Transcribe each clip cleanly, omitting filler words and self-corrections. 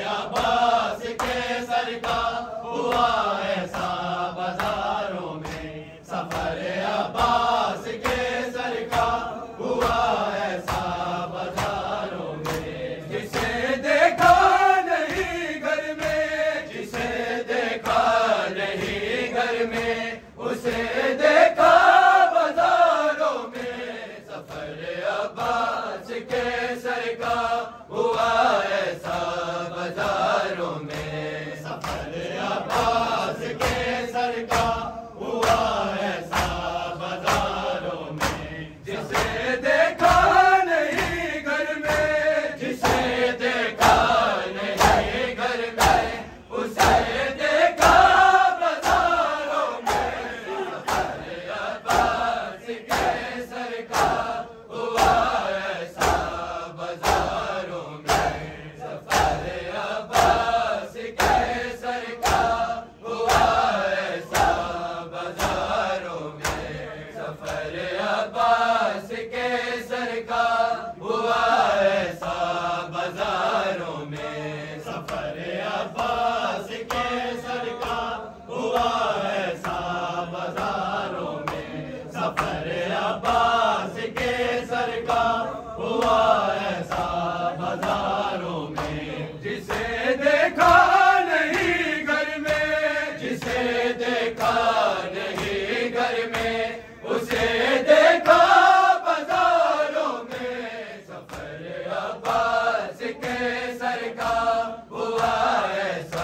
अब्बास के सर का हुआ ऐसा बाजारों में, सफर अब्बास के सर का हुआ ऐसा बाजारों में। जिसे देखा नहीं घर में, जिसे देखा नहीं घर में, उसे देखा बाजारों में, सफर अब्बास के सर का हुआ ऐसा बाजारों में, सफर अब्बास के सर का हुआ ऐसा बाजारों में। जिसे देखा नहीं घर में, जिसे देखा नहीं घर में, उसे देखा बाजारों में, सफर अब्बास के सर का हुआ ऐसा बाजारों में, सफर अब्बास के सर का हुआ ऐसा बाजारों में, सफर अब्बास के सर का हुआ ऐसा बाजारों में, सफर अब्बास के सर का हुआ ऐसा बाजारों में, सफर अब्बास के सर का हुआ ऐसा बाजारों में। जिसे देखा नहीं घर में, जिसे देखा नहीं घर में, उसे देखा बाजारों में, सफर अब्बास के सर का हुआ ऐसा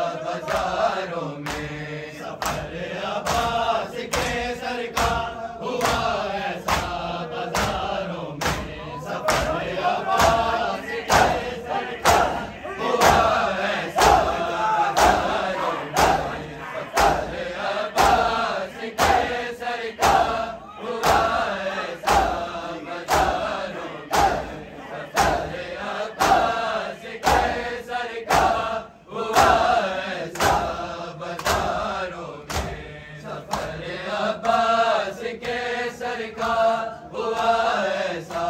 बाजारों में, सफर अब्बास के सर का हुआ ऐसा बाजारों में, सफर अब्बास के सर का हुआ ऐसा बाजारों में, सफर अब्बास के सर का हुआ ऐसा बाजारों में, सफर अब्बास के सर का हुआ ऐसा बाजारों में, सफर अब्बास के सर का हुआ ऐसा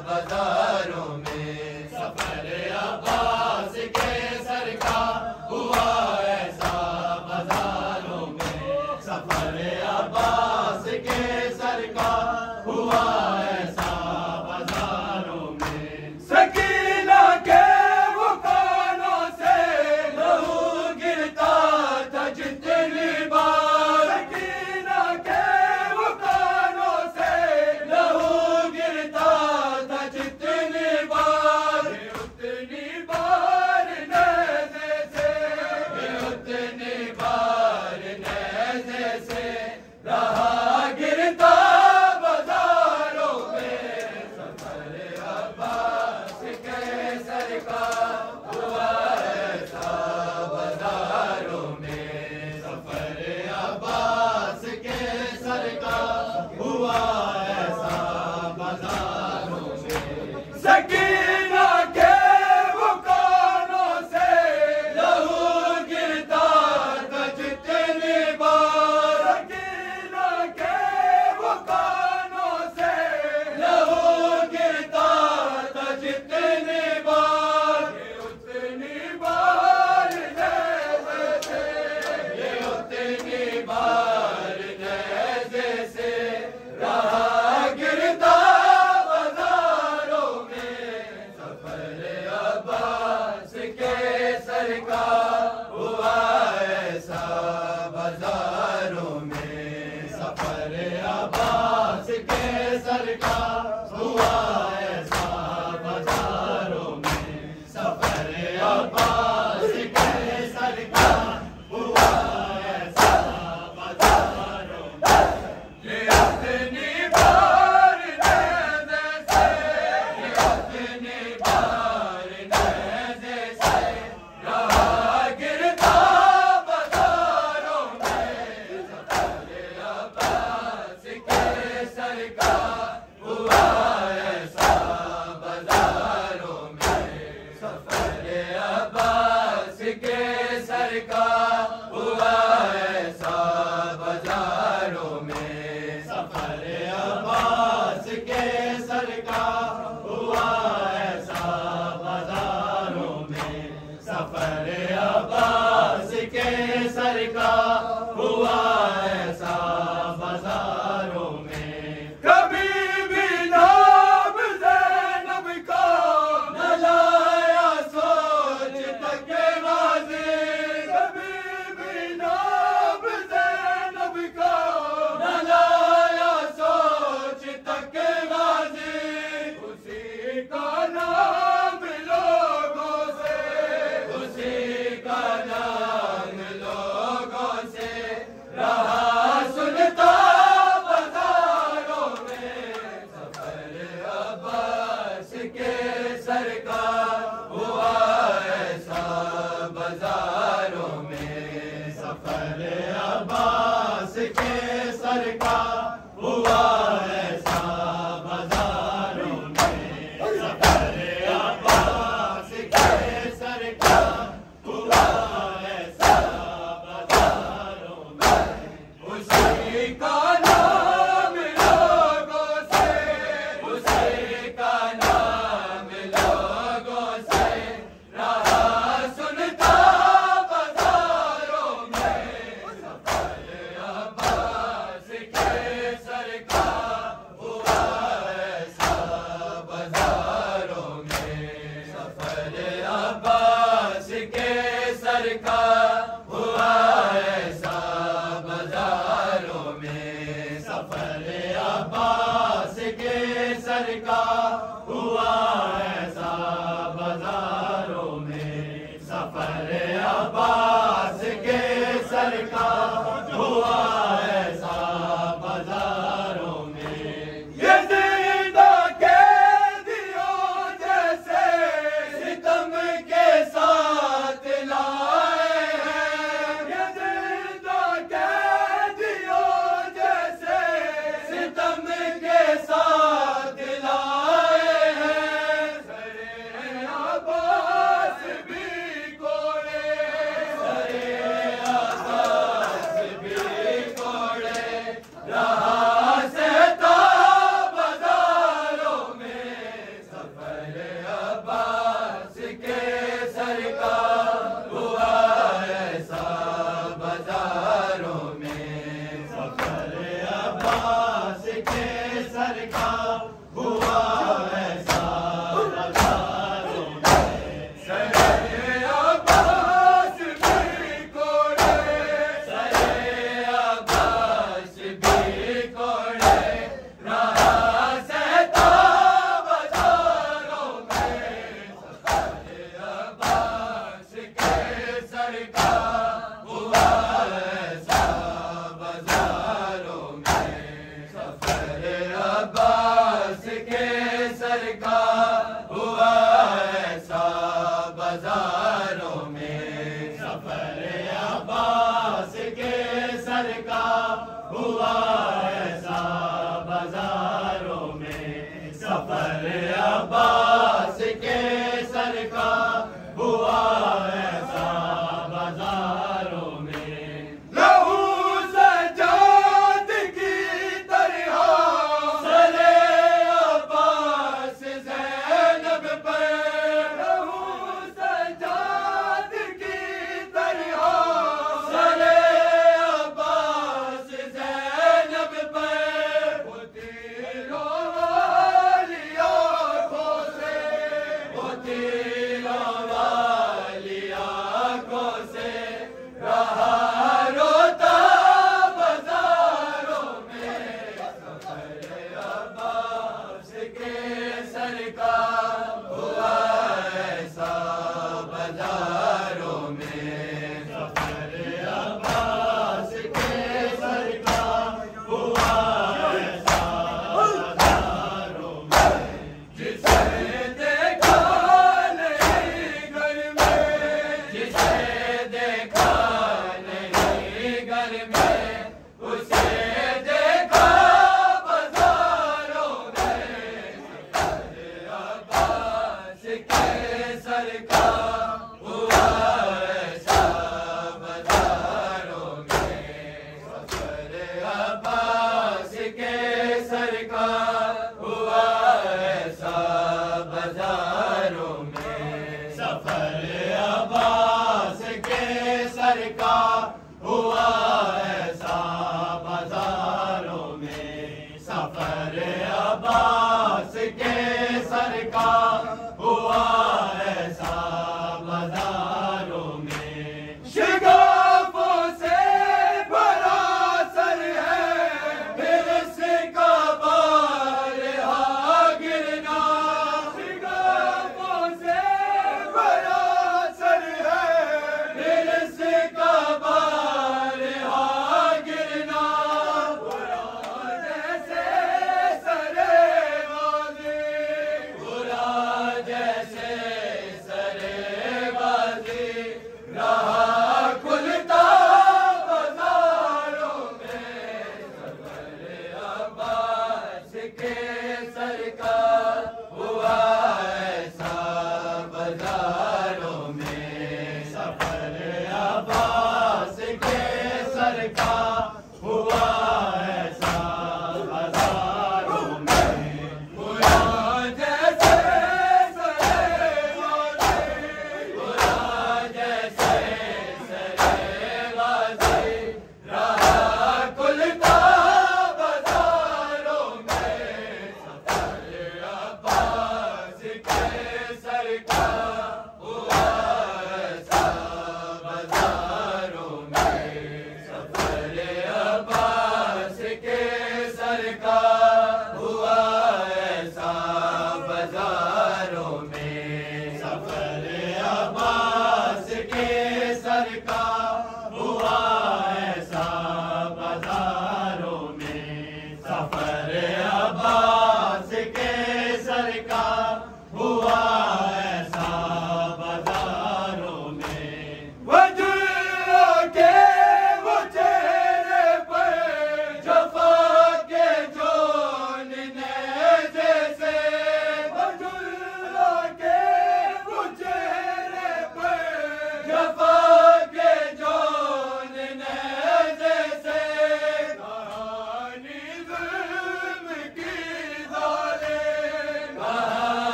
बाजारों में, सफर अब्बास के सर का हुआ ऐसा बाजारों में, सफर अब्बास के सर का हुआ ऐसा बाजारों में। सकीना के वो कानों से लहू गिरता था जितनी बार, सकीना के वो कानों से लहू गिरता था जितनी बार, उतनी बार नेज़े से, उतनी बार नेज़े से रहा गिरता बाजारों में, सफर अब्बास के सर का हुआ ऐसा बाजारों में, सफर अब्बास के सर का हुआ ऐसा बाजारों में। सकीना के वो कानों से लहू गिरता था जितनी बार, सकीना के वो कानों से लहू गिरता था जितनी बार, उतनी बार नेज़े से, उतनी बार नेज़े से रहा गिरता बाजारों में, सफर अब्बास के सर का हुआ ऐसा बाजारों में, सफर अब्बास के सर का हुआ ऐसा बाजारों में, सफर अब्बास के सर का हुआ ऐसा बाजारों में। ये अपनी बार नेज़े से, ये अपनी बार नेज़े से रहा गिरता बाजारों में, सफर अब्बास के सर का हुआ ऐसा बाजारों में, सफर अब्बास के सर का हुआ ऐसा बाजारों में, सफर अब्बास के सर का हुआ ऐसा बाजारों में, सफर अब्बास के सर का हुआ ऐसा बाजारों में। कभी भी नाम ज़ैनब का न लाया सोच तक गाज़ी, कभी भी नाम ज़ैनब का न लाया सोच तक गाज़ी। उसी का नाम लोगों से, उसी का नाम लोगों से रहा सुनता बाजारों में। सफर अब्बास के सर का हुआ ऐसा बाजारों में। सफर अब्बास के सर का हुआ ऐसा बाजारों में। सफर अब्बास के सर का हुआ ऐसा बाजारों में। उसी का नाम लोगों से, उसी का नाम लोगों से रहा सुनता बाजारों में। सफर अब्बास के सर का हुआ ऐसा बाजारों में। सफर अब्बास के सर का हुआ ऐसा बाजारों में। सफर अब्बास के सर का हुआ ऐसा बाजारों में। सफर अब्बास के सर का हुआ ऐसा बाजारों में। ये जिंदा कैदियों जैसे सितम के साथ लाए हैं। ये जिंदा कैदियों जैसे सितम के साथ लाए हैं। सरे अब्बास भी कोड़े हुआ